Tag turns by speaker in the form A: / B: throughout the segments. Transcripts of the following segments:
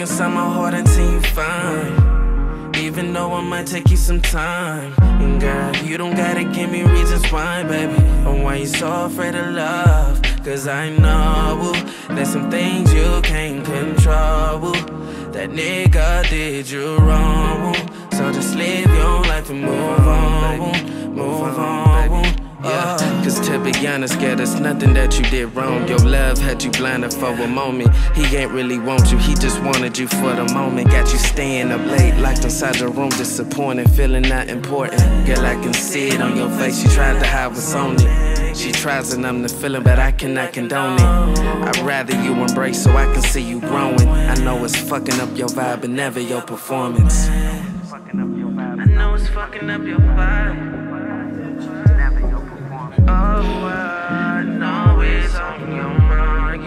A: inside my heart until you find. Even though I might take you some time. And girl, you don't gotta give me reasons why, baby, or why you so afraid of love. Cause I know there's some things you can't control. That nigga did you wrong. So just live your life and move on, move on. Yeah, cause to be honest, girl, there's nothing that you did wrong. Your love had you blinded for a moment. He ain't really want you, he just wanted you for the moment. Got you staying up late, locked inside your room, disappointed, feeling not important. Girl, I can see it on your face, you tried to hide what's on it. She tries to numb the feeling, but I cannot condone it. I'd rather you embrace so I can see you growing. I know it's fucking up your vibe, but never your performance. I know it's fucking up your vibe. Oh, I know it's on your mind.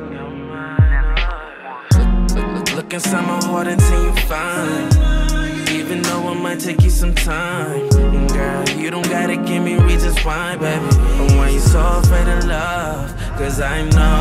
A: Look inside my heart until you find. Even though it might take you some time. And girl, you don't gotta give me reasons why, baby, or why you so afraid of love. Cause I know